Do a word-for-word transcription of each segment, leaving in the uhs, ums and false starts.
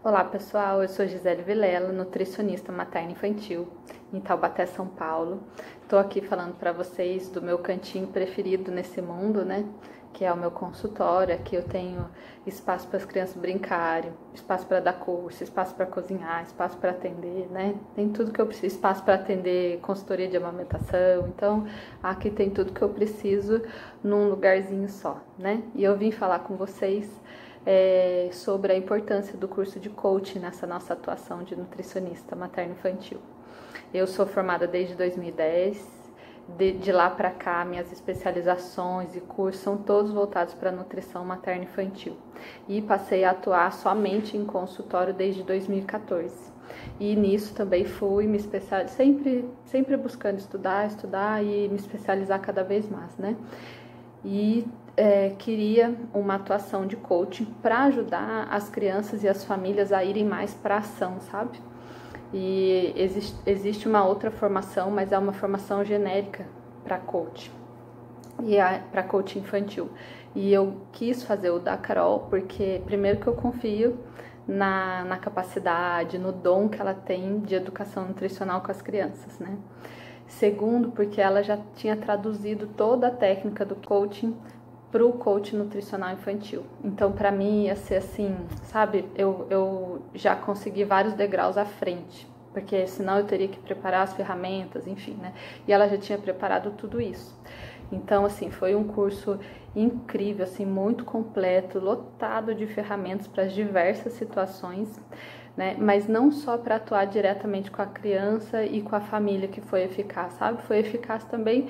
Olá pessoal, eu sou Gisele Vilela, nutricionista materno-infantil em Taubaté, São Paulo. Estou aqui falando para vocês do meu cantinho preferido nesse mundo, né? Que é o meu consultório. Aqui eu tenho espaço para as crianças brincarem, espaço para dar curso, espaço para cozinhar, espaço para atender, né? Tem tudo que eu preciso, espaço para atender consultoria de amamentação. Então, aqui tem tudo que eu preciso num lugarzinho só, né? E eu vim falar com vocês É, sobre a importância do curso de coaching nessa nossa atuação de nutricionista materno-infantil. Eu sou formada desde dois mil e dez, de, de lá para cá minhas especializações e cursos são todos voltados para nutrição materno-infantil e passei a atuar somente em consultório desde dois mil e quatorze. E nisso também fui me especializar, sempre, sempre buscando estudar, estudar e me especializar cada vez mais, né? E é, queria uma atuação de coaching para ajudar as crianças e as famílias a irem mais para a ação, sabe? E existe, existe uma outra formação, mas é uma formação genérica para coach, e para coach infantil. E eu quis fazer o da Carol porque, primeiro, que eu confio na, na capacidade, no dom que ela tem de educação nutricional com as crianças, né? Segundo, porque ela já tinha traduzido toda a técnica do coaching para o coaching nutricional infantil. Então, para mim, ia ser assim, sabe? Eu, eu já consegui vários degraus à frente, porque senão eu teria que preparar as ferramentas, enfim, né? E ela já tinha preparado tudo isso. Então, assim, foi um curso incrível, assim, muito completo, lotado de ferramentas para as diversas situações, né? Mas não só para atuar diretamente com a criança e com a família que foi eficaz, sabe? Foi eficaz também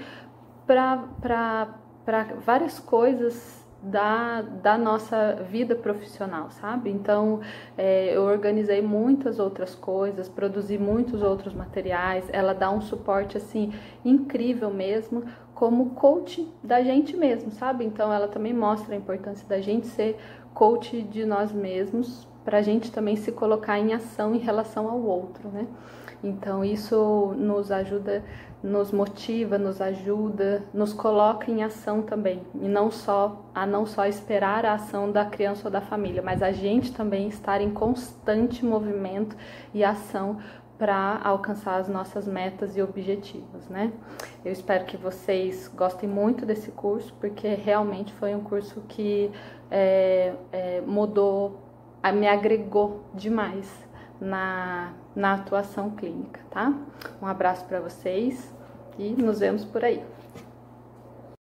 para várias coisas da, da nossa vida profissional, sabe? Então, é, eu organizei muitas outras coisas, produzi muitos outros materiais, ela dá um suporte, assim, incrível mesmo, como coach da gente mesmo, sabe? Então, ela também mostra a importância da gente ser coach de nós mesmos, para a gente também se colocar em ação em relação ao outro, né? Então, isso nos ajuda, nos motiva, nos ajuda, nos coloca em ação também. E não só, a não só esperar a ação da criança ou da família, mas a gente também estar em constante movimento e ação para alcançar as nossas metas e objetivos, né? Eu espero que vocês gostem muito desse curso, porque realmente foi um curso que é, é, mudou, me agregou demais na, na atuação clínica, tá? Um abraço para vocês e nos vemos por aí.